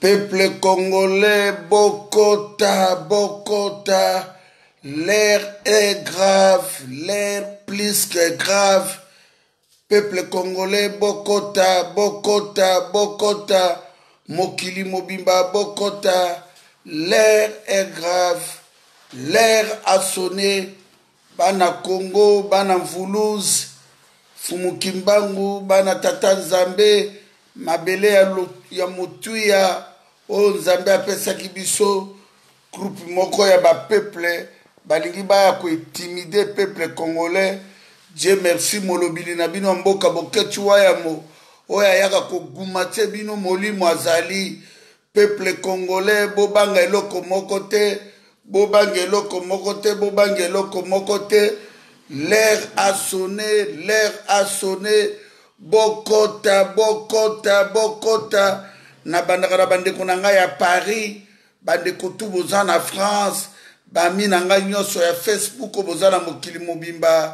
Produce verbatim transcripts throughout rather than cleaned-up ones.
Peuple congolais, Bokota, Bokota, l'air est grave, l'air plus que grave. Peuple congolais, Bokota, Bokota, Bokota, Mokili Mobimba, Bokota, l'air est grave, l'air a sonné, Bana Congo, Bana Mvoulouz, Fumukimbangu, Bana Tata Nzambe, Mabele ya Motuya, O Nzambe apesaki biso, groupe moko ya ba peuple, balingi baya ko intimider peuple congolais. Dieu merci molobili na bino mboka boketu wayamo, oya yaka ko gumatie bino molimo azali, peuple congolais, bobanga eloko moko te, bobanga eloko moko te, bobanga eloko moko te, l'air a sonné, l'air a sonné, Bokota, Bokota, Bokota, na bandaka na bandeko na ngai ya Paris, bandeko tu boza na France, bami na ngai nyonso ya Facebook boza na mokili mobimba,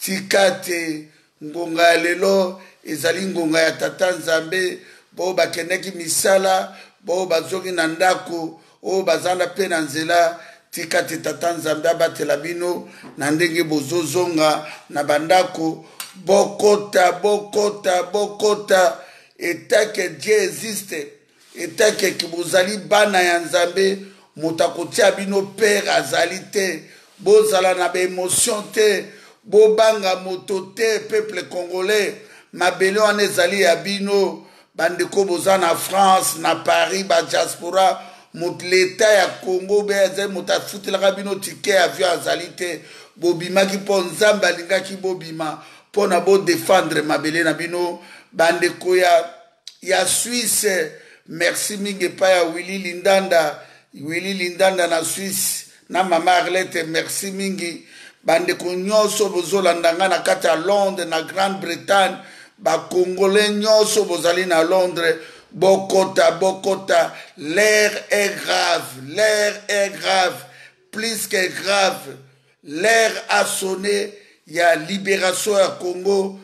tikate, ngonga ya lelo, ezali ngonga ya Tata Nzambe, bo bakendeki misala, bo bazoki na ndako, o bazanda pe na nzela, tikate Tata Nzambe abatela bino, na ndenge bozozonga na bandako, Bokota, Bokota, Bokota, état que Dieu existe, état que kibozali bana ya Nzambe, motakotia bino père azali te, bozala na be émotion te, bobanga moto te, peuple congolais, mabele wana ezali ya bino, bandeko boza na France, na Paris, ba diaspora, mot l'état ya Congo, be ezali motafutelaka bino tike avion azali te, bobimaki po Nzambe alingaki bobima, pona bo défendre mabele na bino, bandeko ya, ya Suisse, merci mingi pa ya Willy Lindanda, Willy Lindanda na Suisse, na mama Arlette, merci mingi, bandeko nyonso bozolanda nga na kati ya Londres, na Grande-Bretagne, ba Congolais nyonso bozali na Londres, Bokota, Bokota, l'air est grave, l'air est grave, plus que grave, l'air a sonné, il y a libération à Congo,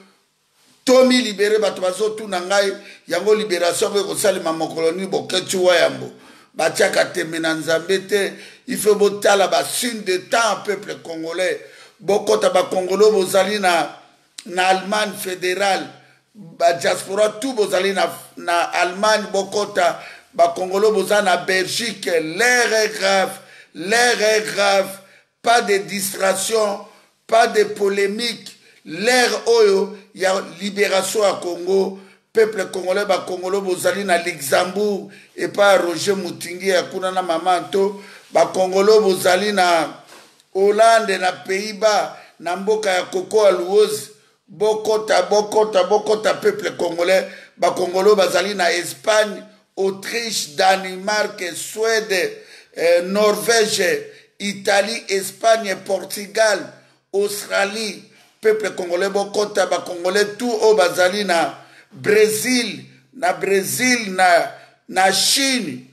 Tomi libéré, batubazo tout nangai, yango libération que kosali mamokoloni boketu wayambo, batiaka temena Nzambete, il faut botala ba signe de temps peuple congolais, bokota ba Congolo bozali na na Allemagne fédérale, ba diaspora tout bozali na na Allemagne bokota, ba Congolo bozali na Belgique, l'air est grave, l'air est grave, pas de distraction, pas de polémique. L'air oyo, il y a libération à Congo, peuple congolais, ba Congolo bozali na Luxembourg, et pas Roger Moutingi, ya kuna na mamanto, ba Congolo bozali na Hollande, na Pays-Bas, na mboka ya Koko Alouoz, Bokota, Bokota, Bokota, peuple congolais, ba Congolo bazali na Espagne, Autriche, Danemark, Suède, eh, Norvège, Italie, Espagne, Portugal, Australie, peuple congolais bokota ba congolais tout au bazali na Brésil, na Brésil, na na Chine,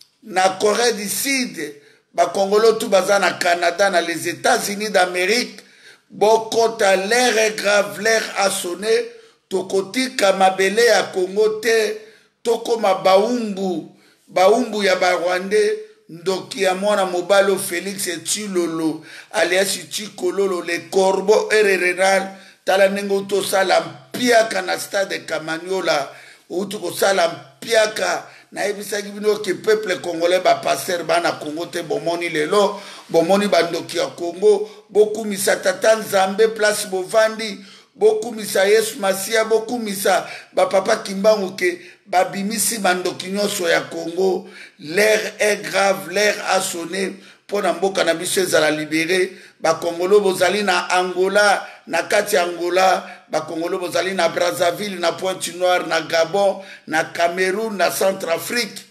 na Corée du Sud, ba congolais tout bazana na Canada, na les États-Unis d'Amérique, bokota, l'air est grave, l'air a sonné, tokoti kamabele ya Congo te, toko ma baumbu, baumbu ya ba Rwandais, ndoki ya mwana mobalo Félix Tshilolo alias Tshikololo le corbeau ererenal tala nengo to sala mpiaka na stade Kamanyola utu ko sala mpiaka na ebisaki bino ke peuple congolais ba passer bana Congo te bomoni lelo bomoni bandoki ya Congo boku misa Tata Nzambe place bovandi boku misa Yesu Masia boku misa ba papa Kimbangu ke babimisi bandoki nyonso ya Congo. L'air est grave, l'air a sonné, pour mboka na biso ezala libéré, ba Congolo bozali na Angola, na kati Angola, ba Congolo bozali na Brazzaville, na Pointe-Noire, na Gabon, na Cameroun, na Centrafrique,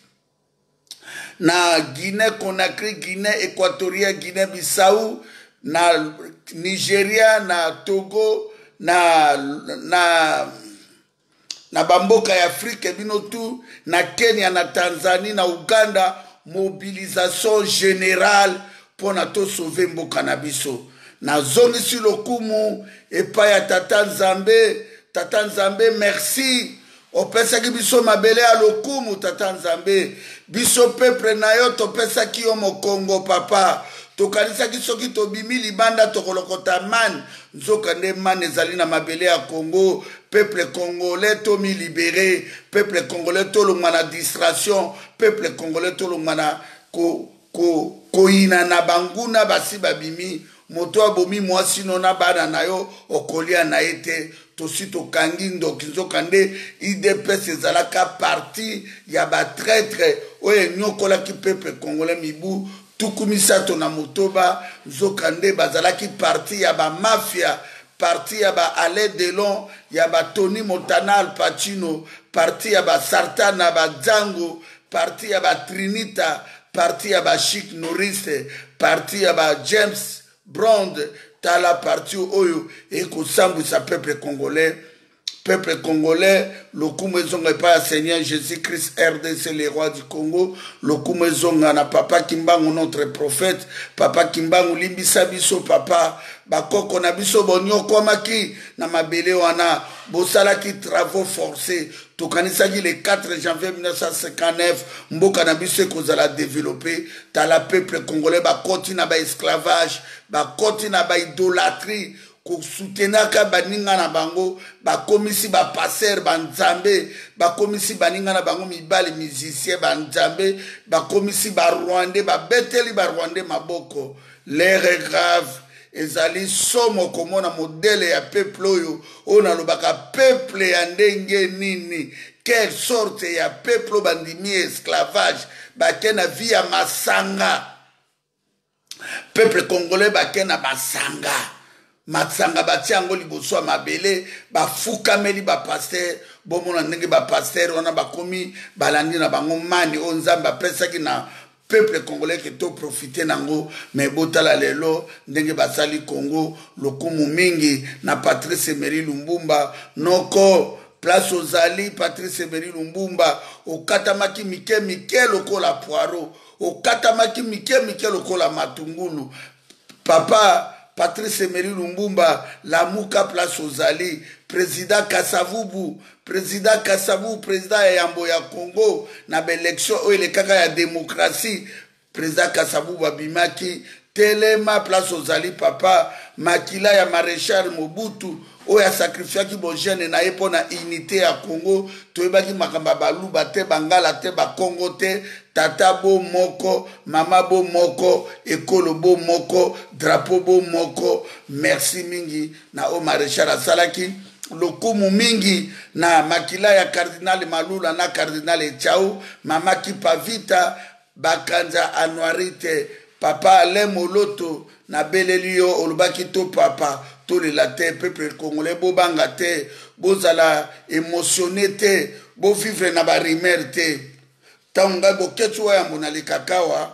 na Guinée Conakry, Guinée Équatoriale, Guinée Bissau, na Nigeria, na Togo, na na na bamboka ya Afrique bino tu, na Kenya, na Tanzanie, na Uganda, mobilisation générale pour na to sauver mboka na biso. Na zone si lokumu epa ya Tata Nzambe, Tata Nzambe merci opesaki biso mabele ya lokumu tata nzambe biso peuple na yo topesaki yo mokongo papa tokanisaki soki tobimi libanda tokolokota man nzoka nde man ezali na mabele ya Congo peuple congolais tomi libéré peuple congolais tolongwa na distraction peuple congolais tolongwa na ko ko koina na banguna basi babimi moto abomi mwasi no na bana na yo okolia na ete tosi tokangi ndoki nzoka nde I D P S ezalaka parti ya batraître oyo enyokolaki peuple congolais mibu tuku misato na motoba nzoka nde bazalaki parti ya bamafia parti ya ba Alain Delon ya ba Tony Montana Al Pacino parti ya ba Sartan na ba Django parti ya ba Trinita parti ya ba Chic Norris parti ya ba James Bond tala parti oyo ekosambwisa peuple congolais peuple congolais lokumu ezonga epai ya Seigneur Jésus-Christ R D C le roi du Congo lokumu ezonga na papa Kimbangu notre prophète papa Kimbangu limbisa biso papa bakoko na biso bonyokomaki na mabele wana bosalaki travaux forcés tokanisaki le quatre janvier mille neuf cent cinquante-neuf mboka na biso ekozala développé tala peuple congolais bakoti na baesclavage bakoti na baidolâtrie kosoutenaka baninga na bango bakomisi bapaster banzambe bakomisi baninga na bango mibali musicien banzambe bakomisi barwandais babeteli barwandais maboko l'air est grave ezali somo komona modele ya peuple oyo oyo nalobaka peuple ya ndenge nini quelle sorte ya peuple bandimi esclavage bake na vie ya masanga peuple congolais bake na masanga masanga batia yango liboso ya mabele bafukameli bapaster bomona ndenge bapaster wana bakomi balandi na bango mani oyo nzambe apesaki na peuple congolais ke to profiter nango mais botala lelo ndenge basali Congo lokumu mingi na Patrice Emery Lumbumba noko place ozali Patrice Emery Lumbumba okatamaki mike mike lokola poiro okatamaki mike mike lokola matungulu papa Patrice Emery Lumbumba Lamuka place ozali président Kasavubu président Kasavubu président ya Yambo ya Congo na l'élection oyo le kaka ya démocratie président Kasavubu abimaki telema place ozali papa makila ya maréchal Mobutu oyo asacrifiaki bojene na ye mpona unité ya Congo toyebaki makambo baluba te bangala te bakongo te tata bo moko mama bo moko ekolo bo moko drapeau bo moko merci mingi na o maréchal asalaki lokumu mingi na makila ya cardinal Malula na cardinal Echao mama Kipavita bakanza anuarite papa Alain Moloto na belelio olubaki to papa to le latin peuple congolais bo banga te bozala émotionné te bo vivre na ba rimer te tanga bo ketwa ya mona le kakawa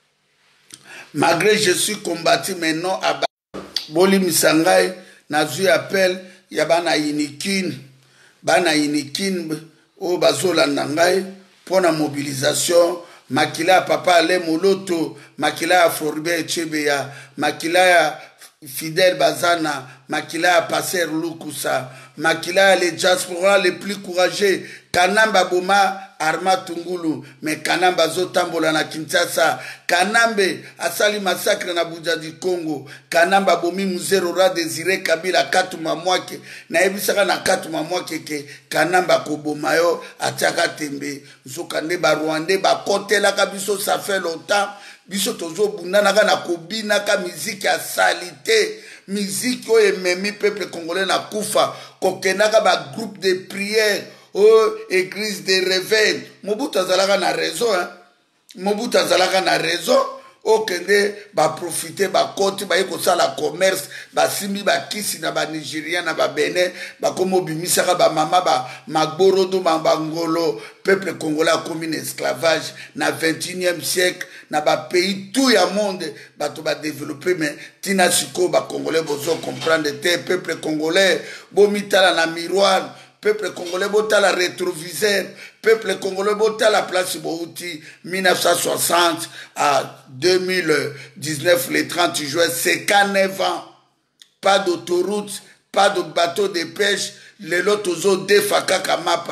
malgré je suis combattu maintenant à boli misangai na zui appel ya bana inikin bana inikin o bazola nangai pona mobilisation makila ya papa Alain Moloto makila ya Floribert Chebeya makila ya Fidèle Bazana makila ya Passer Lukusa makila ya les diaspora les plus courageux Kanamba Boma Arma Tungulu mais Kanamba zotambola na Kinshasa Kanambe asali massacre na Buja du Congo Kanamba bomi Muzero Ra Désiré Kabila Katuma Mwake na ebisaka na Katuma Mwake ke Kanamba kobomayo atiaka tembe nzoka nde ba Rwandais ba kotela kabiso ça fait longtemps biso tozo bundanaka na kobinaka musique ya salité musique oyo ememi peuple congolais na kufa kokendaka ba groupe de prière oh église de réveil Mobutu azalaka na raison hein Mobutu azalaka na raison okende ba profiter ba koti ba ekosala commerce ba simbi ba kisi na ba Nigérien na ba Benin ba komo bimisaka ba mama ba magborodo ba ngolo peuple congolais a commis esclavage na vingt et unième siècle na ba pays tout ya monde ba to ba développer mais tina siko ba congolais bozo comprendre te peuple congolais bo mitala na miroir peuple congolais botala rétroviseur peuple congolais botala place bouti mille neuf cent soixante à deux mille dix-neuf le trente juin cinquante-neuf ans pas d'autoroute pas de bateau de pêche lelo tozo defa kaka mapa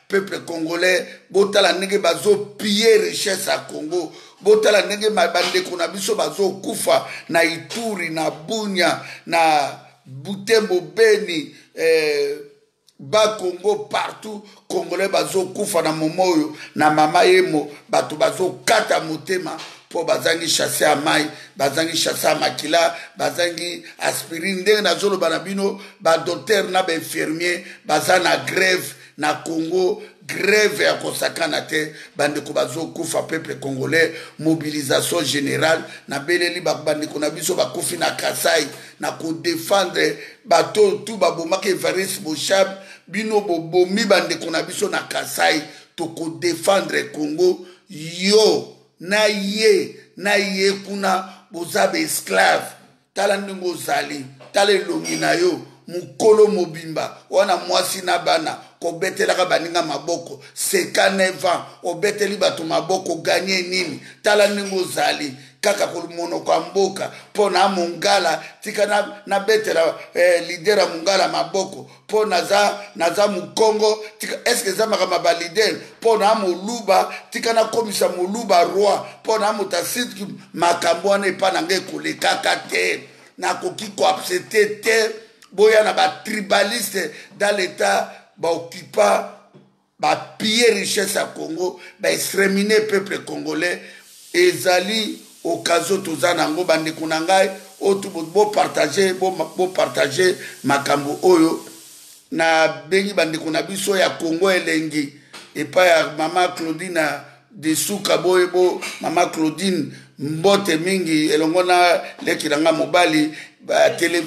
peuple congolais botala ndenge bazo piller richesse à Congo botala ndenge bandeko na biso bazo kufa na Ituri na Bunya na Butembo Beni eh, ba Congo partout congolais bazo kufa na momoyo na mama yemo bato bazo kata motema po bazangi chasser à mai bazangi chasser à makila bazangi aspirine ndenge na zolo banabino ba docteur na ba infirmier bazana grève na Congo grève ya kosakana te bandeko bazo kufa peuple congolais mobilisation générale na beleli ba bandeko na biso bakufi na Kasai na ko défendre bato tout babomaka Evariste Boshab bino bobomi bandeko na biso na Kasai to ko défendre Congo yo na ye na ye kuna bozabe esclave tala ndingo zali tala elongi na yo mukolo mobimba wana mwasi na bana ko betelaka baninga maboko cinquante-neuf ans obeteli bato maboko gagner nini tala ndingo zali kaka kulumono kwa mboka pona mungala tika na, na betela eh, lidera mungala maboko pona za naza mukongo tika eske za makama ba lider pona muluba tika na komisa muluba roi pona mutasit makambo ne pana nge kule kaka te na koki ko accepter te boya na ba tribaliste dans l'état ba occupa ba piller richesse à Congo ba exterminer peuple congolais ezali occasion tozana ngo bande kunangai otu bo partager bo bo partager makambo oyo na bengi bande kunabiso ya Congo elengi epa ya mama Claudine de suka boye bo mama Claudine mbote mingi elongona lekiranga mobali ba tele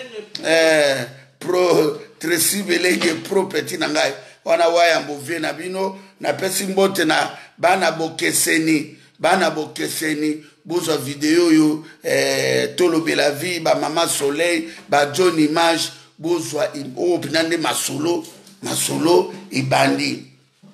eh pro Tracy belenge pro petit nangai wana waya mbovie na bino na pesi mbote na bana bokeseni bana bokeseni bozo vidéo yo eh, tolobe la vie ba mama soleil ba John image bozo o pinande masolo masolo ibandi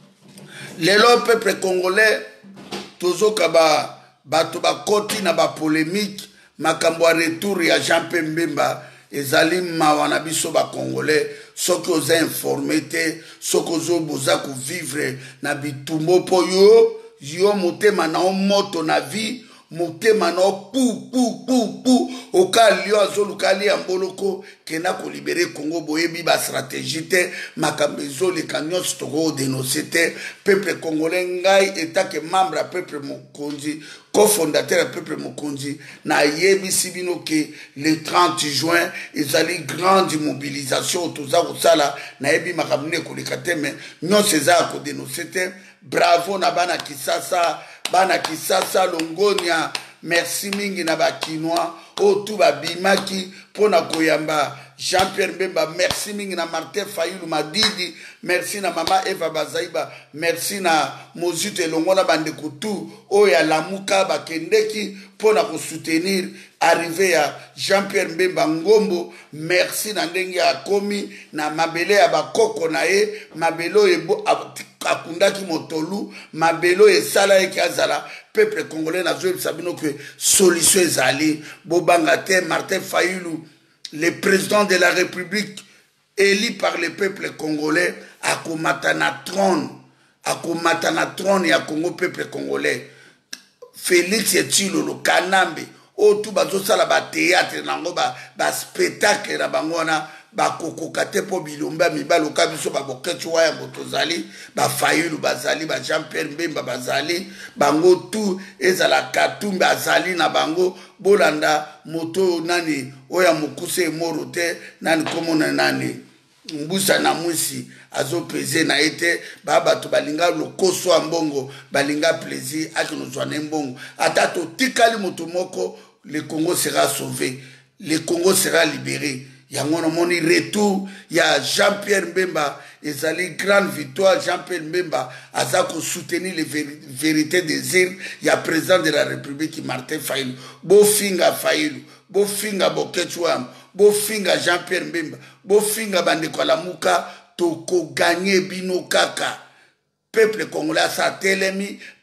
lelo peuple congolais tozoka ba bato ba koti na ba polémique makambo a retour ya Jean-Pierre Mbemba ezali mawana biso ba congolais soki oza informé te soki ozo boza ko vivre na bitumbo po yo yo motema na moto na vie motema na pu pu pu pu okalio azolukali ya mboloko kena ko libérer Congo boyebi ba stratégie te makambo ezoleka nyonso toko dénoncer te peuple congolais ngai etake membre peuple mokonzi cofondateur peuple mokonzi na yebisi bino ke le trente juin ezali grande mobilisation toza kosala na yebi makambo ne koleka te mais nyonso eza ko dénoncer te bravo na bana Kisasa bana Kisasa Longonia merci mingi na ba Kinois o tu ba bimaki pona koyamba Jean-Pierre Mbemba merci mingi na Martin Fayulu Madidi merci na mama Eva Bazaiba merci na Mozute Longola bande kutu o ya lamuka bakendeki pona ko soutenir arrivé à Jean-Pierre Mbemba Ngombo merci na ndenge ya komi na mabele ya bakoko na ye mabelo ebo akundaki motolu mabelo esala eki azala peuple congolais na zo sabino que solution ezali bobanga te Martin Fayulu le président de la République élu par le peuple congolais akomata na trône akomata na trône ya Congo peuple congolais Félix Etchilolo Kanambe o tu bazosala ba théâtre nango ba ba spectacle na bangona ba kokokate po bilomba mibalo kabiso ba boketu waya motozali ba Fayulu bazali ba Jean-Pierre Mbemba bazali bango tu ezala katumba azali na bango bolanda moto nani oya mokuse morote nani komona nani mbusa na mwisi azo peze na ete baba to balinga lokoso ambongo balinga plaisir akinozwa na mbongo atato tikali moto moko le Congo sera sauvé le Congo sera libéré yangono moni retour ya Jean-Pierre Mbemba ezali grande victoire Jean-Pierre Mbemba azako soutenir les vérités des îles ya président de la République Martin Fayulu bo finga Fayulu bo finga Bokechwam bo finga Jean-Pierre Mbemba bo finga bandeko la muka toko gagner bino kaka peuple congolais sa telemi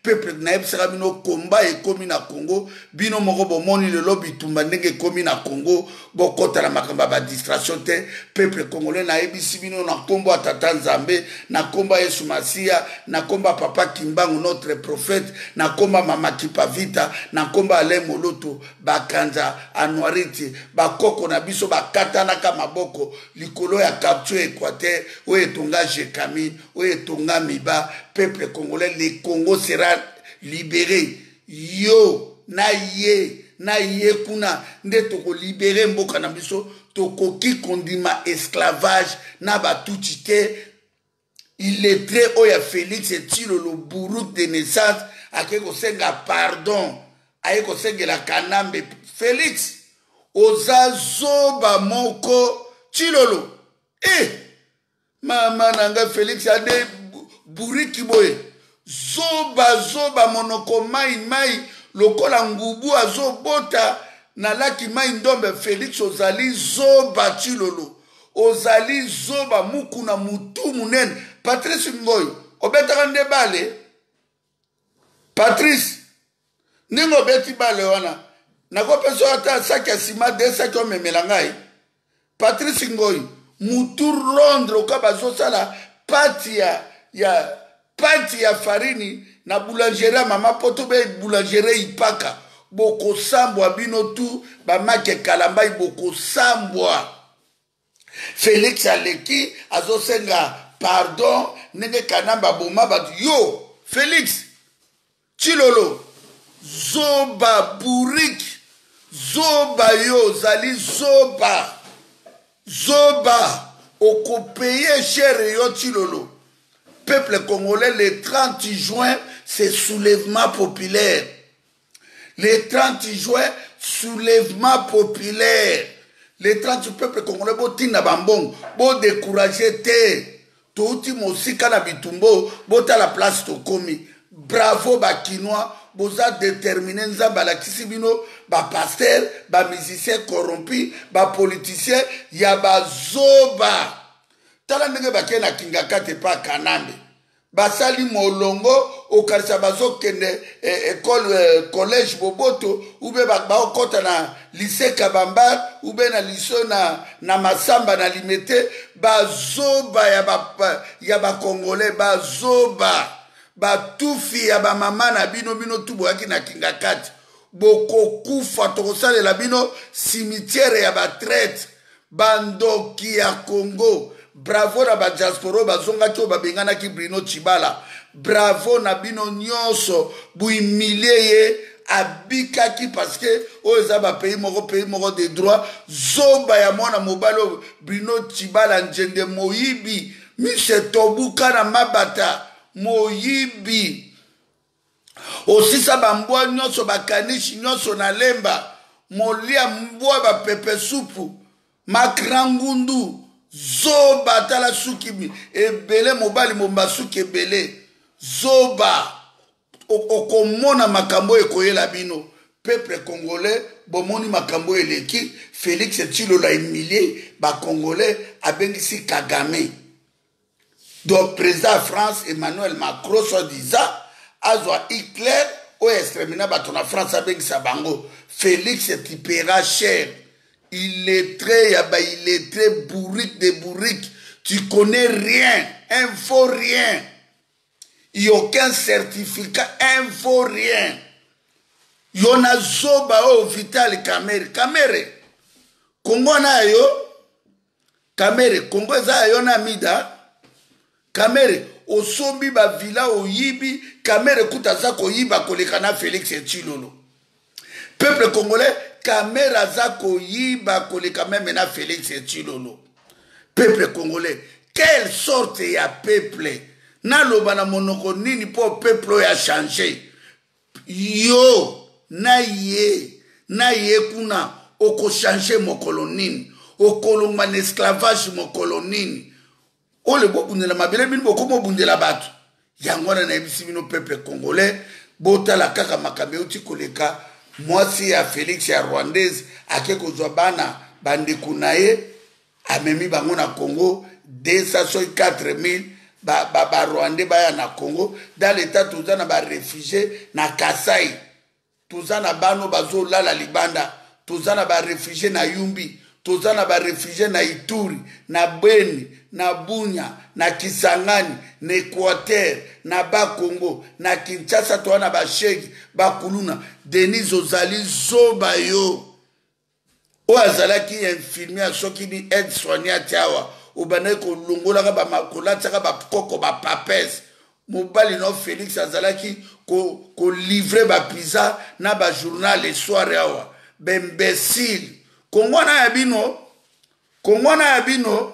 peuple naebisaka bino komba ekomi na Congo bino moko bomoni lelo bitumba ndenge ekomi na Congo bokota na makamba ba distraction te peuple congolais naebisi bino na kombo ya Tata Nzambe na komba Yesu Masia na komba Papa Kimbangu notre prophète na komba Mama Kipavita na komba Alain Moloto bakanza Anwariti bakoko na biso bakatana ka maboko likolo ya capture Équateur oye tonga Jekami oye tonga Miba peuple congolais le Congo sera libéré yo na ye na ye kuna nde toko libéré mboka na biso tokoki kondima esclavage na batuti te illettré oya Félix Tshilolo Buruku de naissance ake kosenga pardon aye kosengela Kanambe Félix oza zoba moko Tshilolo eh mama nanga Félix ade buriki boye zoba zoba monoko mai mai lokola ngubu azobota na laki mai ndombe Félix ozali zoba Tshilolo ozali zoba mukuna mutu munene Patrice Ngoyo obetaka nde bale Patrice ningo beti bale wana nakopeso ata saki ya sima de saki omemela ngai Patrice Ngoyo mutu Londres okaba zosala pati ya ya pati ya farini na boulangerie mama poto be boulangerie ipaka boko sambwa bino tu ba make kalambai boko sambwa Félix aleki azosenga pardon nenge Kanamba boma batu yo Félix Tshilolo zoba burik zoba yo zali zoba zoba okopeye chere yo Tshilolo peuple congolais le trente juin c'est soulèvement populaire le trente juin soulèvement populaire le trente peuple congolais botinda bambong bo décourager te touti mosika na bitumbo bota la place tokomi bravo ba kinois boza déterminé nzamba la kisibino ba pasteur ba musicien corrompu ba politicien ya ba zoba tala ndenge bakena kingaka te pa Kanambe basali molongo okarisa bazokende école collège Boboto ube bakota na lycée Kabamba ube na lycée na na Masamba na Limete bazoba ya ba ya ba congolais bazoba batufi ya ba mama na bino bino tubo yaki na kingakati boko kufa tokosalela bino cimetière ya ba traite bandoki ya Congo bravo na ba diaspora bazonga to babengana ki Bruno Tshibala bravo na bino nyonso buimilie abika ki parce que oza ba pays moko pays moko de droit zoba ya mwana mobalo Bruno Tshibala njende moyibi mise tobuka na mabata moyibi osisa bambwa nyonso bakanishi nyonso na lemba molia mbwa ba pepe supu makrangundu zoba tala suki ebele mobali momba suki ebele zoba okomona makambo ekoyela bino peuple congolais bomoni makambo eleki Félix Tshilolo humilié ba congolais abengisi Kagame donc président France Emmanuel Macron soi-disant azwa Hitler o extermina bato na France abengisa bango Félix tu paieras cher. Il est très, il est très bourrique de bourrique. Tu connais rien, info rien. Il n'y a aucun certificat, info rien. Il y a zoba o vital Kamere. Kamere. Congo na yo. Kamere. Congo za yo na mida. Kamere. Osobi ba villa o yibi. Kamere kutaza ko yiba kolekana Félix Tshilolo. Peuple congolais. Kamera zako yiba koleka même na Félix Tshilolo. Peuple congolais, quelle sorte ya peuple na loba na monoko nini po peuple ya changer yo na ye na ye kuna oko changer mokolo nini okolonga na esclavage mokolo nini ole bobundela mabele bino bokomo bundela bato yango na ebisi bino peuple congolais botala kaka makabe uti koleka mwasi ya Félix ya Rwandaise ake kozwa bana bandeko na ye amemi bango na Congo deux cent quatre mille ba ba, ba Rwandais baya na Congo dans l'état toza na ba réfugiés na Kasai toza na bano bazo lala libanda toza na ba réfugiés na Yumbi toza na ba réfugiés na Ituri na Beni na Bunya na Kisangani na Équateur na ba Congo na Kinshasa toza na ba Shegi ba Kuluna Denis Ozali zoba yo o azalaki infirmier soki ni aide soignante awa obana ko longola ka ba makola tsaka ba koko ba papes mobali no Félix azalaki ko ko livrer ba pizza na ba journal le soir awa b'imbécile kongwana ya bino kongwana ya bino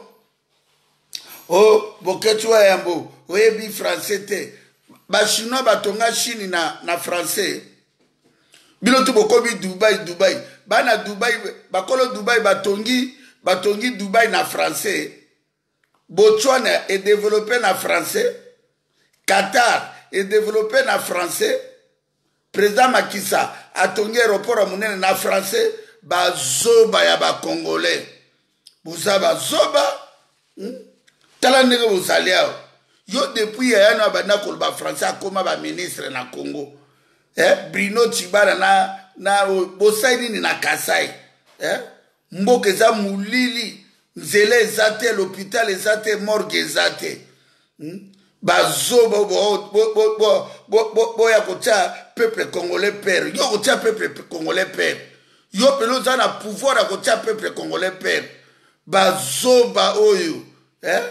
o boketwa yambo oyebi français te ba chinois batonga Chine na na français bino tu bokobi Dubai Dubai bana Dubai bakolo Dubai batongi batongi Dubai na français Botswana est développé na français Qatar est développé na français président Macky Sall atongi aéroport a monene na français bazoba ya ba congolais buza bazoba hmm? Tala ndenge bozalia yo depuis ya na bana ko ba français akoma ba ministre na Congo eh Bruno Tshibala na na bosaini ni na Kasai eh mboka za mulili nzela ezate l'hôpital ezate morgue ezate hmm? Bazoba bo bo bo bo bo bo ya kotia peuple congolais père yo kotia peuple congolais père yo pelo za na pouvoir ya kotia peuple congolais père bazoba oyo eh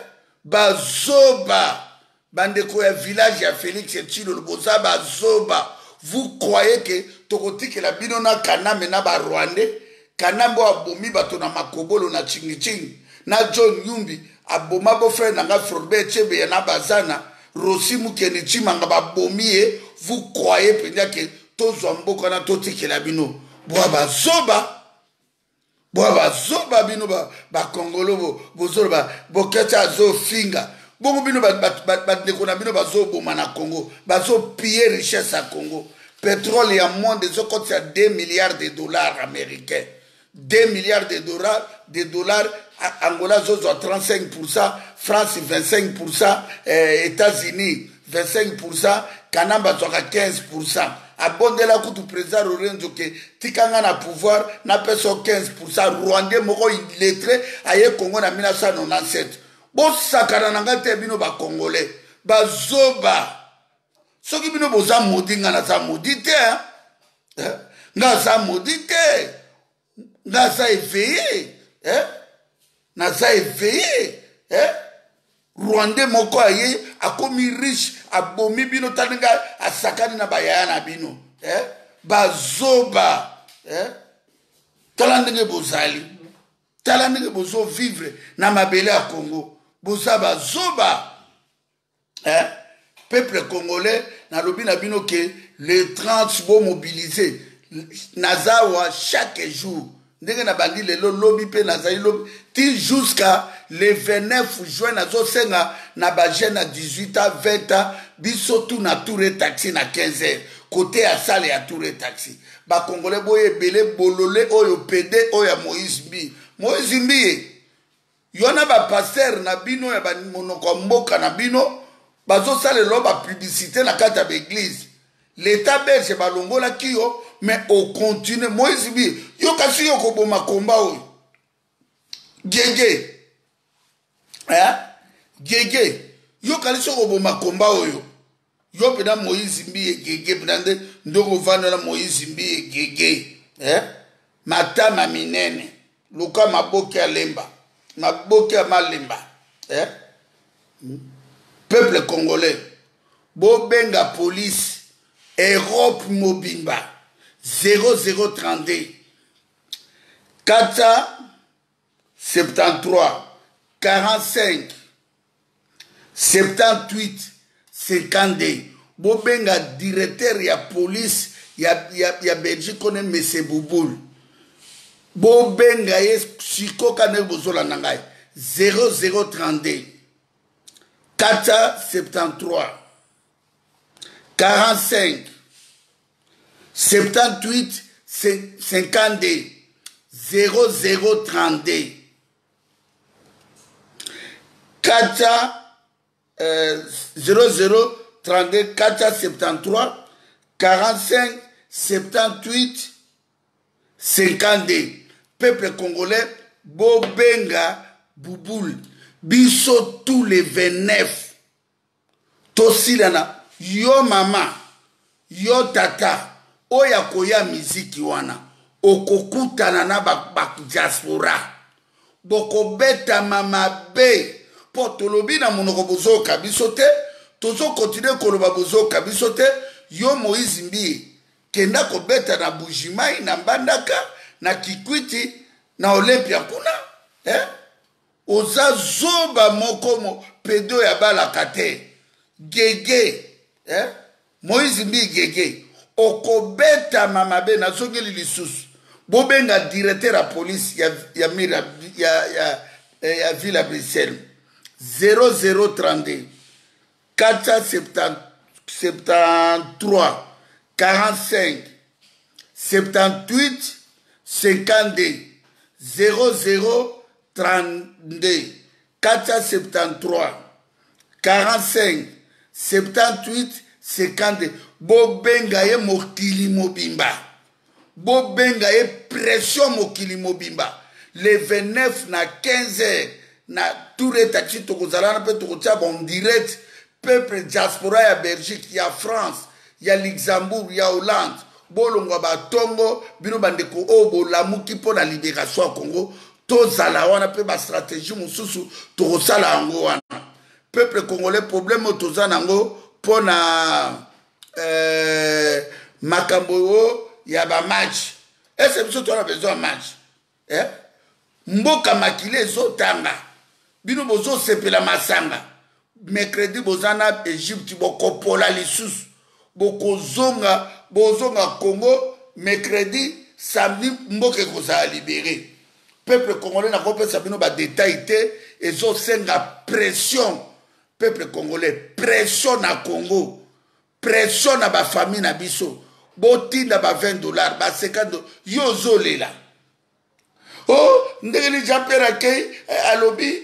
bazoba bandeko ya village ya Félix Tshilo Boza bazoba. Vous croyez que tokotike la bino na Kaname na ba Rwandais Kanambo abomi bato na makobolo na chingi chingi na John Yumbi aboma bo frère na nga Floribert Chebe ya na bazana Rossi Mukeni Chimanga babomi. Vous croyez peut-être que tozwa mboka na totike la bino boa bazoba boa bazoba bino ba ba Congolo bo bozolo ba boketa zo finga bongo bino ba ba ndeko na bino bazo boma na Congo bazo piller richesse à Congo pétrole ya moins de zo côté à deux milliards de dollars américains deux milliards de dollars de dollars Angola zo zo trente-cinq pour cent France vingt-cinq pour cent eh, États-Unis vingt-cinq pour cent Kanamba zo quinze pour cent abondela kutu président Lorenzo ke tikanga na pouvoir na peso quinze pour cent Rwandais moko illettré aye Congo na mille neuf cent quatre-vingt-dix-sept bo sakana nanga te bino ba congolais bazoba soki bino boza modi nga na za modi te eh nga za modi te nga za éveillé eh na za éveillé eh Rwandais moko aye akomi riche abomi bino taninga asakani na bayaya na bino eh bazoba eh talandenge bozali talandenge bozo vivre na mabele ya Congo boza bazoba eh peuple congolais na lobi na bino que les trente bo mobilisés nazawa chaque jour ndenge na bandi lelo lobi pe nazali lobi ti jusqu'à le vingt-neuf juin nazo senga na ba jeune à dix-huit ans vingt ans biso tout na tour taxi na quinze heures côté à salle ya tour taxi ba congolais boye belé bololé oyo pédé oyo Moïse Mbi Moïse Mbi yona ba pasteur na bino ya ba monoko mboka na bino bazo sale lo ba publicité na kata ba église l'état belge balongola kiyo mais au continue Moïse Mbi yo kasi yo ko boma komba oyo gege eh gege yo kasi yo ko boma komba oyo yo pena Moïse Mbi gege pena ndoko vano na Moïse Mbi gege eh matama minene luka maboke ya lemba maboke ya malemba eh peuple congolais bobenga police Europe mobimba zéro zéro trente-deux quatre soixante-treize quarante-cinq soixante-dix-huit cinquante-deux bobenga directeur ya police ya ya, ya Belgique kone Monsieur Bouboul bobenga ye sikoka ne bozola nangai zéro zéro trente-deux quatre soixante-treize quarante-cinq soixante-dix-huit cinquante-deux zéro zéro trente-deux quatre euh, zéro zéro trente-deux quatre cent soixante-treize quarante-cinq soixante-dix-huit cinquante-deux. Peuple congolais, Bobenga Bouboul, biso tous les vingt-neuf. Tosilana, yo mama, yo tata, oya koya miziki wana, okokutana na bak bak diaspora. Boko beta mama be, po tolobi na monoko bozoka bisote, tozo continue koloba bozoka bisote, yo Moïse Mbi, kenda ko beta na Bujimai, na Mbandaka, na Kikwiti, na Olympia kuna, eh? Oza zoba mokomo, pedo ya bala kate, gege, eh? Moïse Mbi gege, okobeta mama be na zongeli lisusu, bobenga directeur la police ya ya mira ya ya ya ville à Bruxelles zéro zéro trente-deux quatre cent soixante-treize quarante-cinq soixante-dix-huit cinquante-deux zéro zéro trente-deux quatre cent soixante-treize quarante-cinq soixante-dix-huit cinquante-deux bobenga ye mokili mobimba bobenga ye pression mokili mobimba le vingt-neuf na quinze heures na tout le taxi tokozala na pe tokotia bon direct peuple diaspora ya Belgique ya France ya Luxembourg ya Hollande bolongwa batongo bino bandeko o bolamuki po na libération ya Congo tozala wana pe ba stratégie mosusu tokosala yango wana peuple congolais problème toza nango po na euh, makambo ya ba match. Est-ce que biso tona besoin match? Eh? Mboka makile ezotanga. Bino bozo sepela masanga. Mercredi bozana Egypte boko pola lisusu. Boko zonga, bozonga Congo, mercredi, samedi mboka koza libéré. Peuple congolais na kopesa bino ba détail te ezo senga pression. Peuple congolais, pression na Congo. Pression na ba famille na biso. Botinda ba vingt dollars, ba cinquante dollars, yo zolela. Oh, ndeli Jean-Pierre Akei, alobi,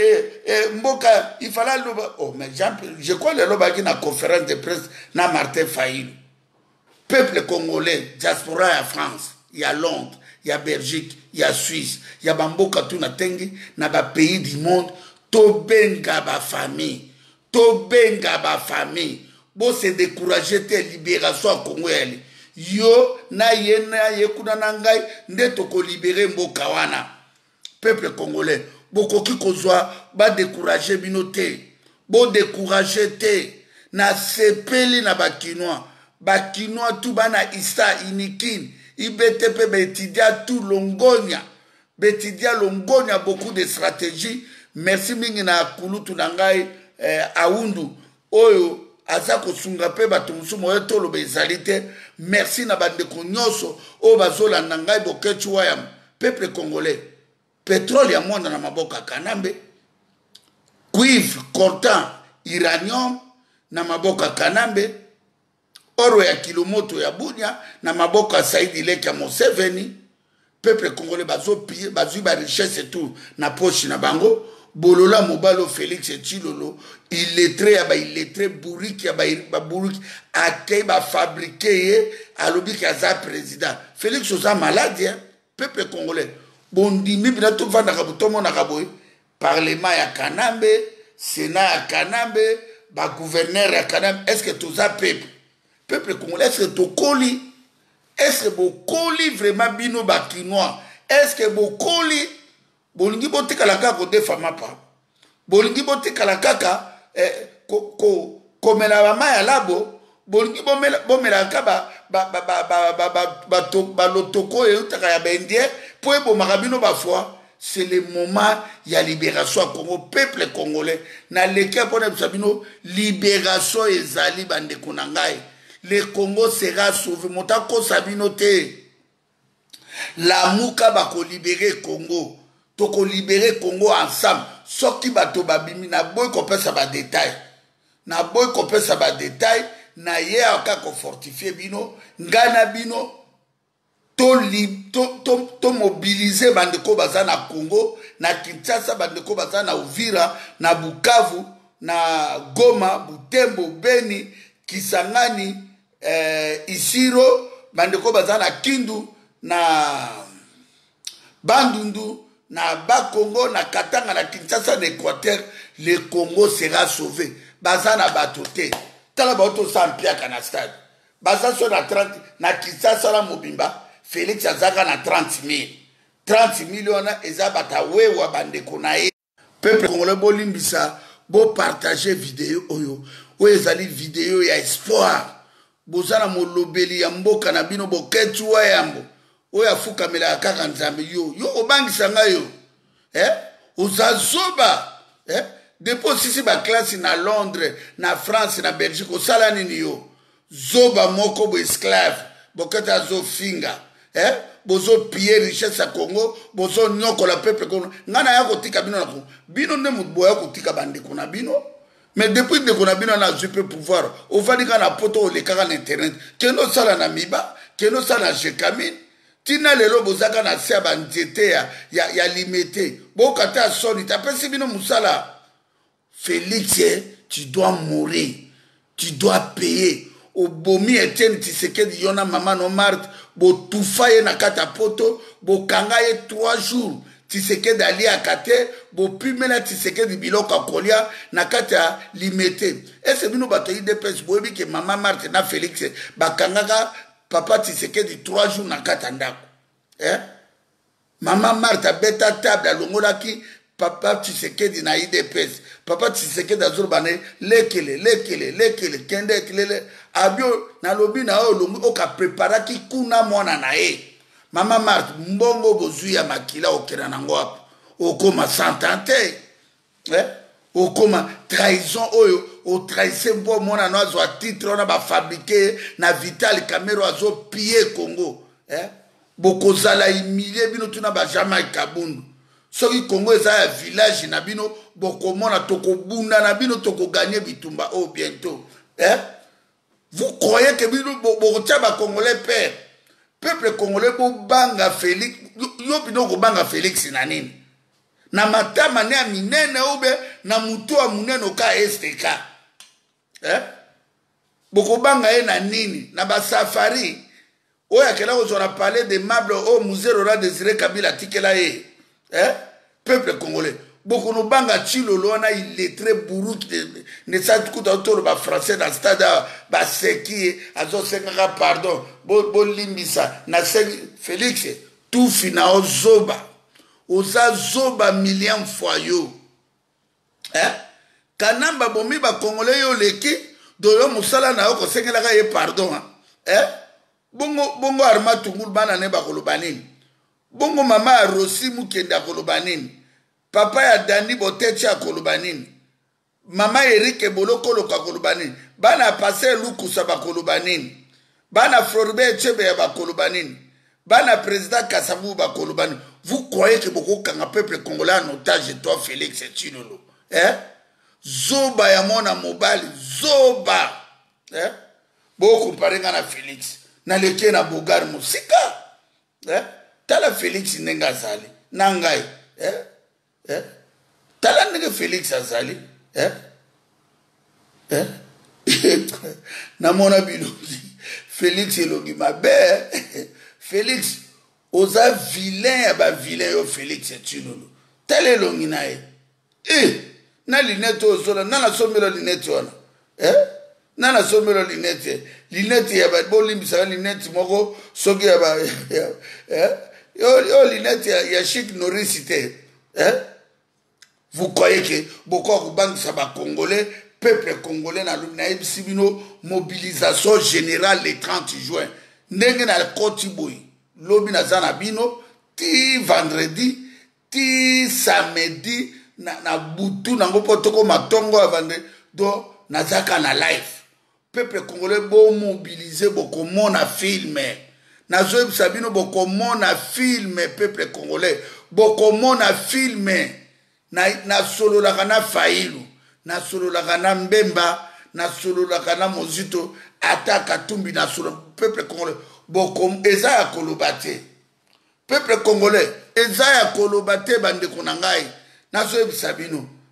mboka, il fallait loba. Oh, mais Jean-Pierre, je crois le loba qui na conférence de presse, na Martin Fayulu. Peuple congolais, diaspora ya France, il y a Londres, il y a Belgique, il y a Suisse, il y a Bamboka tout na tengi, na ba pays du monde, to benga ba famille, to benga ba famille. Bon, c'est décourager tes libérations à Congo. Yo, na ye na ye kuna nangai, nde toko libérer mboka wana. Peuple congolais, boko ki kozwa, ba décourager binote. Bo décourager te. Na sepeli na bakinois. Bakinois tout bana isa inikin. Ibetepe betidia tout longonia. Betidia longonia beaucoup de stratégies. Merci mingi na kulutu nangai eh, aundu. Oyo. Azako sunga pe bato musumo etolo bezalite merci na bandeko nyoso o bazola nangai bokechu wayam peuple congolais pétrole ya mwana na maboka Kanambe cuivre coltan uranium na maboka Kanambe oro ya kilomoto ya Bunia na maboka Saidi Leki ya Museveni peuple congolais bazo piller bazo ba richesse et tout na poche na bango Bolola Mobalo Félix et Chilolo, illettré, illettré, bourrique, bourrique, akei ba fabriqué, alobi kaza président. Félix Oza malade, peuple congolais. Bondimi, bina tout vanda kabutomo na kaboy, parlement ya Kanambe, sénat ya Kanambe, ba gouverneur ya Kanambe, est-ce que tout ça peuple? Peuple congolais, est-ce que tout coli? Est-ce que vous coli vraiment bino bakinois? Est-ce que vous coli? Bolingi bote kalaka ko defama pa. Bolingi bote kalaka eh ko ko komela ba maya labo. Bolingi bomela bomela ka ba ba ba ba ba ba ba ba to ba lotoko e utaka ya bendie po e bo makabino ba foi. C'est le moment ya libération à Congo peuple congolais na leke pona bisabino libération ezali bande konangai. Le Congo sera sauvé motako sabino te. La muka ba ko libérer Congo. Toko libérer Congo ensemble. Soki bato babimi na boy ko pesa ba détail. Na boy ko pesa ba détail na ye aka ko fortifier bino, ngana bino to li to to, to mobiliser bandeko baza na Congo, na Kinshasa bandeko baza na Uvira, na Bukavu, na Goma, Butembo, Beni, Kisangani, eh, Isiro, bandeko baza na Kindu, na Bandundu, na Bas-Congo, na Katanga, na Kinshasa, na Équateur, le Congo sera sauvé. Baza na batote. Tala bato sans piaka na stade. Baza so na trente, na Kinshasa na Mobimba, Félix azaka na trente mille. trente millions eza bata wewa bandeko na ye. Peuple congolais bolimbisa, bo partager vidéo oyo. Oyo ezali vidéo ya espoir. Bozana molobeli ya mboka na bino boketu wa yambo. Oyo afukamela ya kaka nzambe yo. Yo obangisa nga yo. Eh? Ozazoba. Eh? Depo sisi ba classe na Londres, na France, na Belgique, osala nini yo. Zoba moko bo esclave. Boketa zo finga. Eh? Bozo piller richesse à Congo, bozo nyoko la peuple Congo. Ngana ya kotika bino na Congo. Bino ne mutboya kotika bande kona bino. Mais depuis que nous avons eu pouvoir, on va dire qu'on a poto les cas en internet, que nous sommes na miba, que nous sommes na jekamine, tina lelo bozaka na se bandete ya ya ya limité. Bo kata soni, ta pesi bino musala. Félix, tu dois mourir, tu dois payer. Au bomi Etienne Tshisekedi yona mama no Marthe, bo tufaye na kata poto, bo kangaye trois jours. Tshisekedi ali akate, bo pimela Tshisekedi biloko kolia na kata limité. Et c'est bino bato I D P S boyebi ke mama Marthe na Félix bakangaka papa Tshisekedi trois jours na kata ndako. Eh? Mama Marthe beta table alongolaki papa Tshisekedi na I D P S. Papa Tshisekedi azurbane lekele lekele lekele kende kelele abio na lobi na o longo oka preparaki kuna mwana na e. Mama Marthe mbongo bozuya makila okena nango hapo. Okoma santante. Eh? Okoma trahison oyo o trahison mpo mwana no azo titre ona ba fabriquer na Vital Camero azo piller Congo. Eh? Bokozala humilier bino tuna ba Jamaïque Kabundu. Soki Congo eza ya village na bino bokomona tokobunda na bino toko gagner bitumba oh bientôt. Eh? Vous croyez que bino bokotia ba Congolais père? Peuple congolais bo banga Félix yo bino ko banga Félix na nini? Na matama ne minene obe na muto wa munene ka S T K. Eh? Boko banga e na nini? Na ba safari. Oya kela ko zona parler de meubles au musée Laurent Désiré Kabila tikela e. Eh? Peuple congolais. Boko no banga chilolo na illettré bourrouk de ne sa kuta autour ba français dans stade ba seki azo senga pardon bo bo limbisa na Félix tout fina ozoba oza zoba million fois yo. Eh? Kanamba bomi ba congolais yo leki doyo musala na ko sengela ka ye pardon. Eh? Bongo bongo arma tungul bana ne ba kolobanini. Bongo mama Rossi mukenda kolobanini. Papa ya Dani Botechi ya kolobanini. Mama Eric Boloko loka kolobanini. Bana passé Lukusa ba kolobanini. Bana Floribert Chebe ya ba kolobanini. Bana président Kassabou ba kolobanini. Vous croyez que beaucoup kanga peuple congolais en otage toi Félix Tshilolo? Eh? Zoba ya mona mobile. Zoba. Eh? Beaucoup parenga na Félix. Na leke na Bogar Musika. Eh? Tala Félix nenga zali. Nangai. Eh? Eh? Tala nege Félix azali. Eh? Eh? Namona bilogi. Félix elogi mabe. Félix oza vilain ya ba vilain yo Félix Tshilolo. Tala elongi na e. Eh? Na linette ozola. Nana somelo linette wana. Eh? Nana somelo linette. Linette ya ba bolimbisa linette moko soki ya ba eh? Yo yo linette ya, ya chic noricité. Eh? Vous croyez que beaucoup de banques ça va congolais, peuple congolais na l'U Sibino mobilisation générale le trente juin. Ndenge na Kotiboy, lobi na zanabino ti vendredi, ti samedi na na butu na ngopotoko matongo avande do na zaka na live. Peuple congolais bo mobiliser beaucoup mona filmer. Na zoe sabino beaucoup mona filmer peuple congolais, beaucoup mona filmer. Na, na solo la kana Failu, na solo la kana Mbemba, na solo la kana Mozito, ataka tumbi na solo peuple congolais. Bokom eza ya kolobate. Peuple congolais, eza ya kolobate bande konangai. Na so sabino.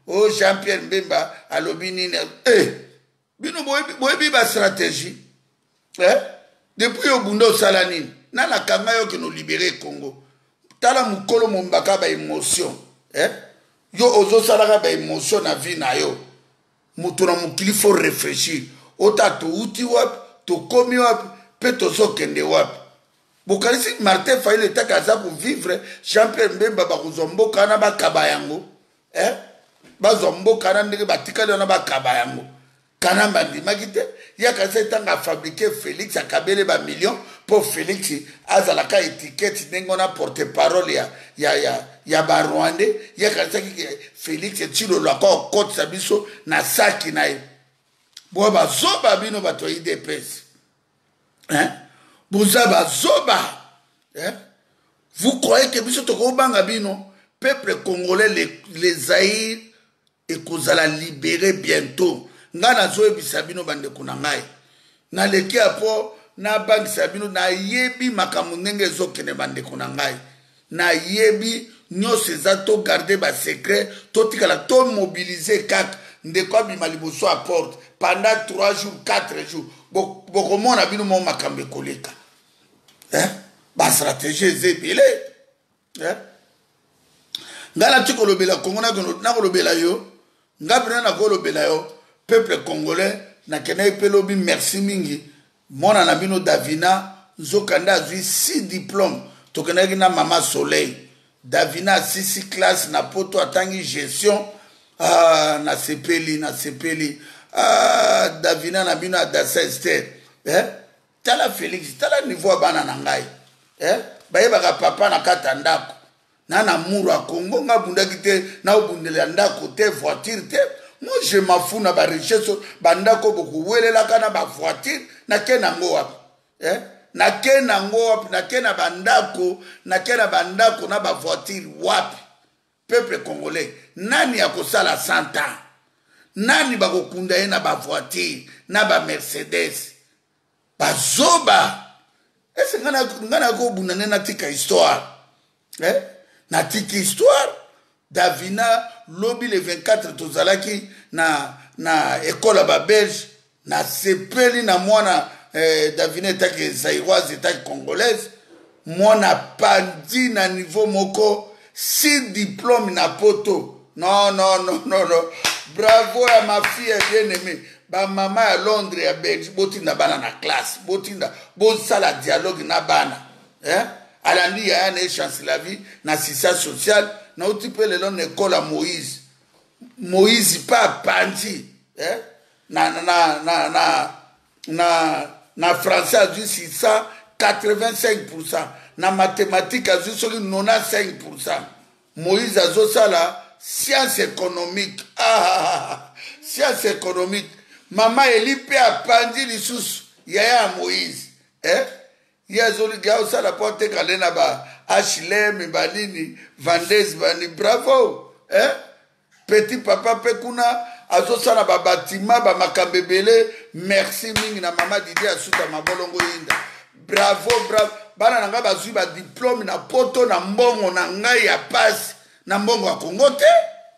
oh Jean-Pierre Mbemba alobi nini eh bino boyebi ba stratégie eh depuis obundo sala nini nana kanga yo ke no libérer Congo tala mukolo mombaka ba émotion eh yo ozo sala ba émotion na vie na yo mutu na mukili faut réfléchir ota to uti wap to komi wap pe to so kende wap bokalisi Martin Fayulu etakaza pour vivre Jean-Pierre Mbemba bakuzomboka na bakaba yango eh bazomboka na ndenge batikali na bakaba yango kana bandimaki te yakasa etanga fabriquer Félix akabele ba million pour Félix azalaka étiquette ndenge na porte-parole ya ya ya ya ba Rwandais yakasa ki Félix etilo lako côte sabiso na saki na ye bo bazoba bino bato I D P S hein boza bazoba hein vous croyez que biso toko banga bino peuple congolais les les Zaïre et kozala libérer bientôt ngana zoe bisabino bande kuna ngai na leki apo na bank sabino na yebi makamunenge zokene bande kuna ngai na yebi nyose za to garder ba secret to tikala to mobiliser quatre ndeko bimaliboso à porte pendant trois jours quatre jours boko mona bino mo makambe koleka hein ba stratégie zebile hein ngala tiko lobela Congo na na kolobela yo ngabina na kolobela yo peuple congolais na kena pelobi merci mingi mona na bino Davina nzokanda azwi six diplômes to kena na mama Soleil Davina six classe na poto atangi gestion ah na sepeli na sepeli ah Davina na bino adasa Esther eh tala Félix tala niveau bana na ngai eh bayeba papa na kata ndako na na muru a Congo ngabunda kite na obundela ndako te voiture te. Moi je m'en fous na ba richesse bandako boku welela kana ba voiture na kena ngo wapi eh na kena ngo wapi na kena bandako na kena bandako na ba voiture wapi peuple congolais nani akosala cent ans nani bakokunda ye na ba voiture na ba Mercedes bazoba est-ce ngana ngana ko bunane na tika histoire eh na tika histoire Davina lobby le vingt-quatre tozalaki na na école ba belge na sepeli na mwana eh, Davina etaki zaïroise etaki congolaise mwana pandi na niveau moko six diplômes na poto non non non non non bravo à ma fille bien-aimée ba mama à Londres à Belgique botinda bana na classe botinda bosala dialogue na bana hein alandi ya na chance la vie na sisa social na otipe le long école à Moïse Moïse pas pandi hein na na na na na na français a dit six cent quatre-vingt-cinq pour cent na mathématiques a dit quatre-vingt-quinze pour cent Moïse a zo sala science économique ah science économique maman elipe a pandi lisusu yaya Moïse hein yazoli gao sala porte kalena ba H L M banini Vandes bani bravo hein petit papa pekuna azo sala ba bâtiment ba makambebele merci mingi na mama Didi asuta mabolongo yinda bravo bravo bana nanga bazui ba diplôme na poto na mbongo na ngai ya passe na mbongo wa Congo te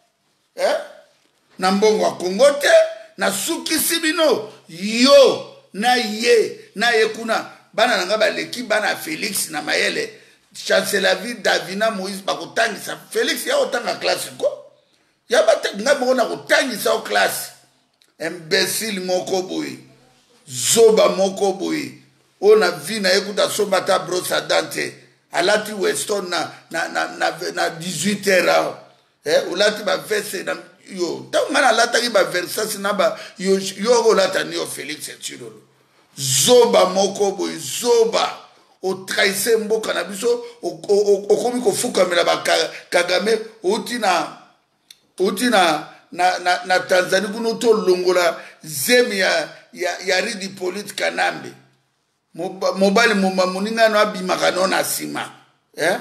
eh na mbongo wa Congo te na suki sibino yo na ye na ye kuna bana nanga ba leki bana Félix na mayele chancela vie Davina Moïse bakotangisa Félix ya otanga classe ko ya batanga mona kotangisa o classe imbécile moko boy zoba moko boy ona vina ekuta somba ta brosse à dents alati Weston na na na na, na dix-huit heures eh ulati ba veste na yo tangana lata ki ba versasi na ba yo yo lata ni o Félix etulolo zoba moko boy zoba o trahissé mboka na biso o komi ko fuka mela ba Kagame utina utina na na na Tanzanie kuno to longola zemi ya ya, ya ridi politique kanambe mobali moma muninga no abimaka no na sima eh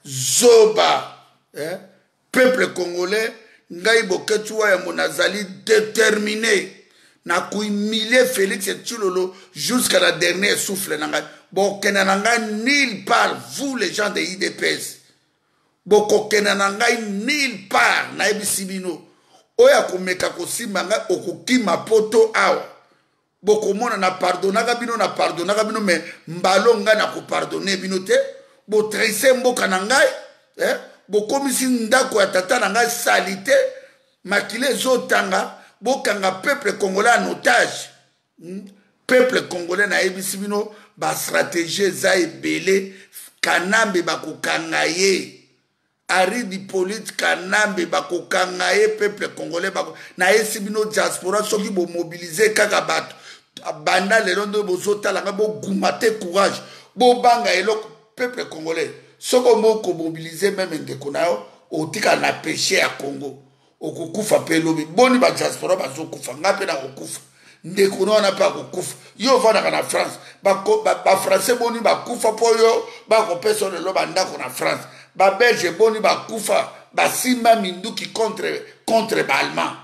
zoba eh peuple congolais ngai boketua ya monazali déterminé na kuhumilier Félix Tshilolo jusqu'à la dernière souffle nanga bokena nanga nulle part vous les gens de I D P S bokokena nanga nulle part na ebisibino oya komeka kosimba ngai okokima poto awa bokomona na pardonaka bino na pardonaka bino me mbalo ngai na kopardone bino te botraise mboka na ngai eh? Bokomisi ndako ya tata na ngai sali te makile ezotanga bokanga peuple congolais en otage hmm? Peuple congolais na yebisi bino bastratégie eza ebele kanambe bakokanga ye Ari Hippolyte Kanambe bakokanga ye peuple congolais bako na yesi bino diaspora soki bo mobiliser kaka bato banda lelo ndo bozotala nga bo gumate courage bo banga eloko peuple congolais soko moko mobiliser même ndeko nayo otika na péché ya Congo okukufa pe lobi boni ba diaspora bazokufa ngape na okufa ndeko na pa okufa yo vana na France ba ba français boni bakufa po yo ba ko peso lelo bandako na France ba belge boni ba kufa ba simba minduki contre contre ba allemand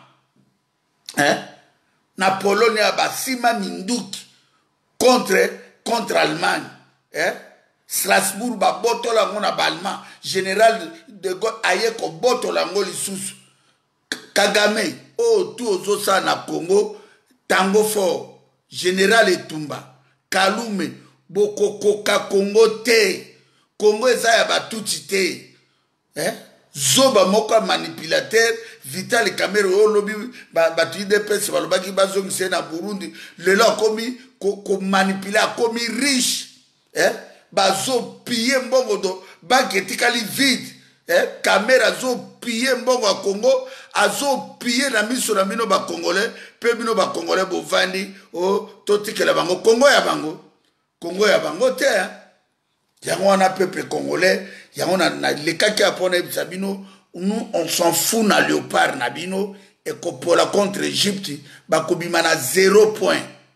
hein na Pologne ba simba minduki contre contre Allemagne hein Strasbourg ba botola ngona ba allemand général de Gaulle aye ko botola ngoli susu Kagame o tu ozosa na Congo tango fort général Etumba Kalume bokokoka Congo te Congo eza ya batuti te eh zoba moko manipulateur Vital Kamerhe o lobi batu I D P S balobaki bazongise na Burundi lelo komi ko manipuler komi riche eh bazo piller mbongo do banque etikali vide eh Kamerhe azo piller mbongo ya Congo azo piller na miso na bino ba congolais pe bino ba congolais bovandi o totikela bango Congo ya bango Congo ya bango te eh? Yango wana peuple congolais, yango na, na le kaki apona ebisa bino, nous on s'en fout na léopard na bino et kopola contre Egypte bakobima na zéro point.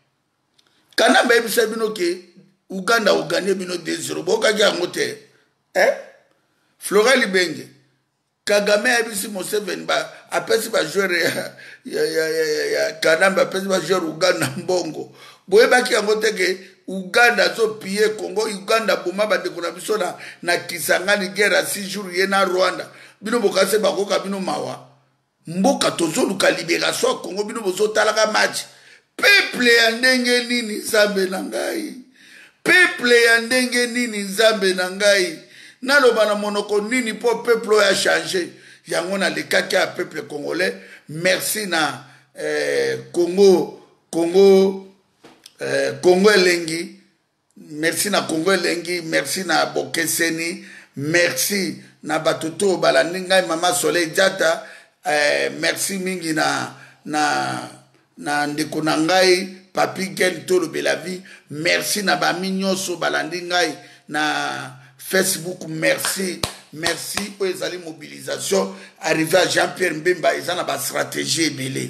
Kanamba ebisa bino ke Uganda ou gagné bino deux zéro. Boka yango te. Eh? Flora Libenge. Kagame ebisi Museveni ba apesi ba joueur ya ya ya ya, ya Kanamba apesi ba joueur Uganda mbongo. Boyebaki yango te ke Uganda zo piller Congo Uganda boma ba dekona biso na na Kisangani guerre six jours ye na Rwanda bino bokase bakoka bino mawa mboka tozo luka libération Congo bino bozo talaka match peuple ya ndenge nini Nzambe na ngai peuple ya ndenge nini Nzambe na ngai naloba na monoko nini po peuple ya changer yango na lekaki ya peuple congolais merci na eh, Congo Congo Euh, Congo Elengi, merci na Congo Elengi, merci na Bokeseni, merci na Batoto Balaninga Mama Soleil Diata, euh, merci mingi na na na ndeko na ngai Papi Ken Tolo Belavi, merci na Baminyoso Balandingai na Facebook, merci merci pour les mobilisation arrivé à Jean-Pierre Mbemba ils ont ba stratégie belé.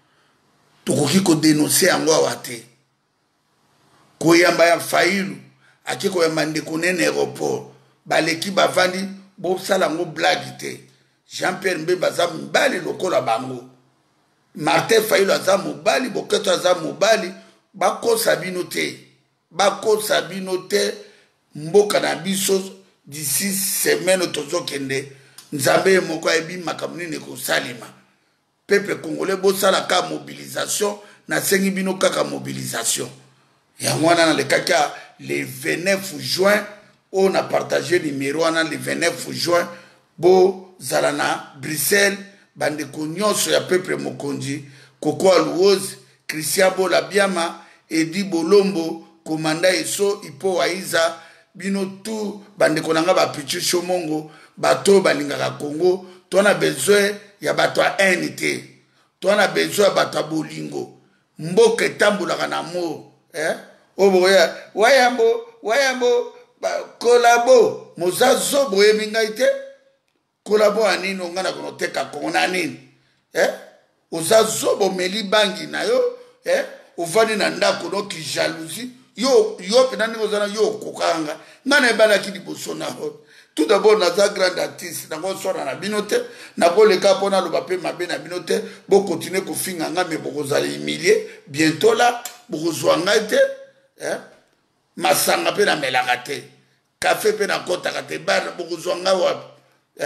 Tokoki ko dénoncer yango awate. Koyamba ya Failu akiko ya mandeko nene aéroport baleki bavandi bo sala ngo blague te Jean-Pierre Mbemba za mbali lokola bango Martin Failu za mobali boketo za mobali bako sabino te bako sabino te mboka na biso d'ici semaine tozokende Nzambe moko ebi makamuni ne ko salima peuple congolais bo sala ka mobilisation na sengi bino kaka mobilisation. Yangwana na le kaka le vingt-neuf juin on a partagé numéro ana le vingt-neuf juin bo zalana Bruxelles bande konyoso ya peuple mokonzi Koko Aluoz Christian Bola Biama Edi Bolombo komanda eso ipo waiza bino tu bande konanga ba pichu shomongo bato balingaka Congo tona besoin ya bato a unité tona besoin ya bato bolingo mboka tambulaka na mo eh oboya wayambo wayambo kolabo mozazo boye mingaite kolabo anino ngana konoteka kona nini eh ozazo bo meli bangi na yo eh ovani na ndako no ki jalousie yo yo penani ozana yo kokanga ngana ebana ki liboso na ho tout d'abord naza grand artiste na ngo sona na binote na koleka pona loba pe mabe na binote bo continuer ko finga ngame bokozali humilier bientôt là bokozwanga te eh masanga pe na melaka te café pe na kota ka te bar bokozwanga wapi eh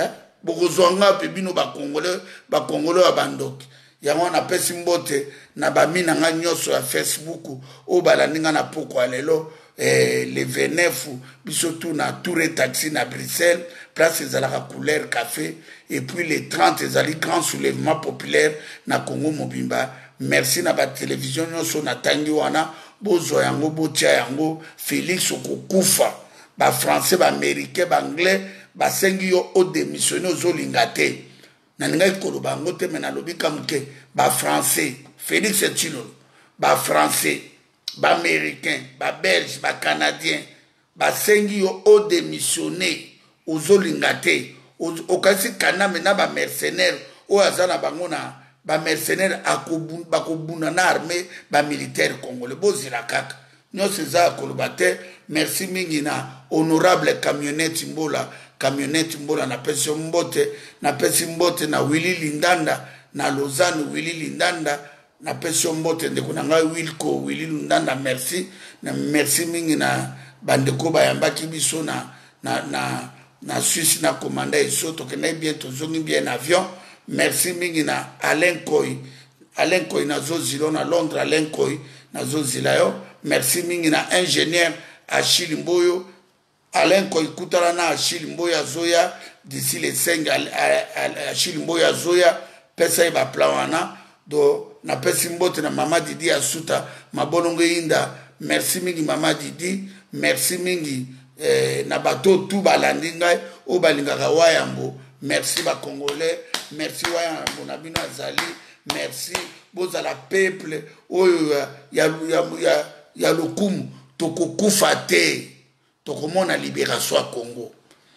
bokozwanga pe bino ba congolais ba congolais abandoki yango na pesi mbote na ba mina nga nyoso ya Facebook o balandinga na poko alelo eh, le vingt-neuf biso tout na tour et taxi na Bruxelles place ezalaka couleur café et puis les trente ezali grand soulèvement populaire na Congo mobimba. Merci na ba télévision nyoso na tangi wana bozo yango botia yango Félix okokufa ba français ba américain ba anglais ba sengi yo o démissionner ozolinga te na ninga koloba ngo te mena lobika muke ba français Félix Etchilo ba français ba américain ba belge ba canadien ba sengi yo o démissionner ozolinga te okasi kana mena ba mercenaire o azana bango na ba mercenaire akobuna na armée ba militaire congolais bozila kaka nyose za kolobate. Merci mingi na honorable camionnette mbola camionnette mbola na pesi mbote na pesi mbote na Willy Lindanda na Lausanne Willy Lindanda na pesi mbote ndeko na ngai Wilco Willy Lindanda. Merci na merci mingi na bandeko bayambaki biso na na na na Suisse na commanda eso to ke na bientôt zongi bien avion. Merci mingi na Alain Koy Alain Koy na zozilo na Londres Alain Koy na zozila yo. Merci mingi na ingénieur Achille Mboyo Alain Koy kutala na Achille Mboyo Zoya d'ici les cinq Achille Mboyo Zoya pesa ba plawana do na pesi mbote na mama Didi Asuta mabolongo inda. Merci mingi mama Didi. Merci mingi eh, na bato tout balandinga o balingaka wayambo. Merci ba congolais. Merci wayambo na bino azali. Merci bozala peuple oyo ya ya ya ya lokumu tokokufa te tokomona libération ya Congo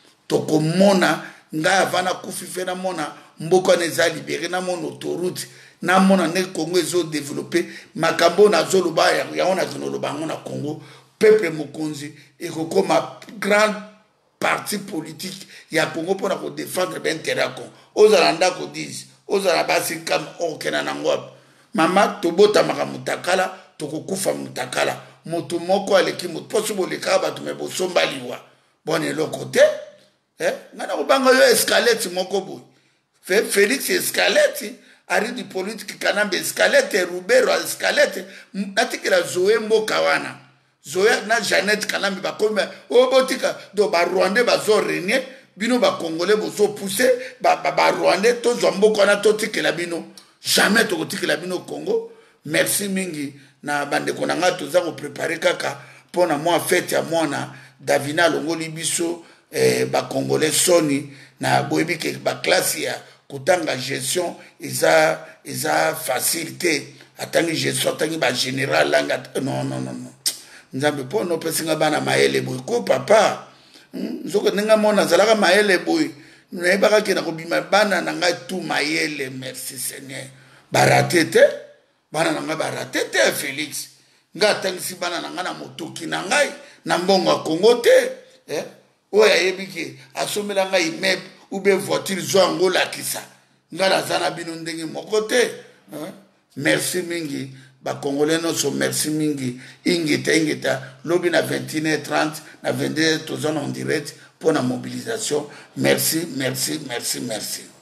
tokomona nga avana kufife na mona mboka neza libéré na mona autoroute na mona ne Congo ezo développer makambo na zoloba ya ya ona kinoloba ngona Congo peuple mokonzi ekokoma grande parti politique ya Congo pour ko défendre l'intérêt ya Congo ozalanda ko dise ozala basi kam okena na ngop mama tobota makamutakala tokokufa mutakala moto moko aleki moto possible ka ba tume bosomba liwa bone lokote eh ngana kubanga yo escalette moko boy fe Félix escalette ari di politique kanambe escalette Rubero escalette natikela Zoé mboka wana Zoé na Jeannette kanambe bakome obotika do ba Rwandais bazo renier bino ba congolais bozo pousser ba ba Rwandais to zomboka na to tikela bino jamais to tikela bino Congo. Merci mingi na bande konanga toza ko préparer kaka pona moi fête ya mwana Davina Longoli biso eh, ba congolais soni na boyebi ke ba classe ya kutanga gestion eza eza facilité atangi gestion atangi ba général langa non non non non nzambe po no pesinga bana maele boy ko papa nzoko ninga mona zalaka maele boy nayebaka ke na kobima bana na ngai tout maele. Merci Seigneur baratete bana na ngai baratete Félix nga tangisi bana na ngai na motoki na ngai na mbongo ya Congo te eh oya yebiki asomela ngai immeuble ou bien voiture zo angola kisa nga lazana bino ndenge moko te eh? Merci mingi ba congolais no so merci mingi ingeta ingeta lobi na vingt et une heures trente na vingt-deux heures en direct pour la mobilisation. Merci merci merci merci.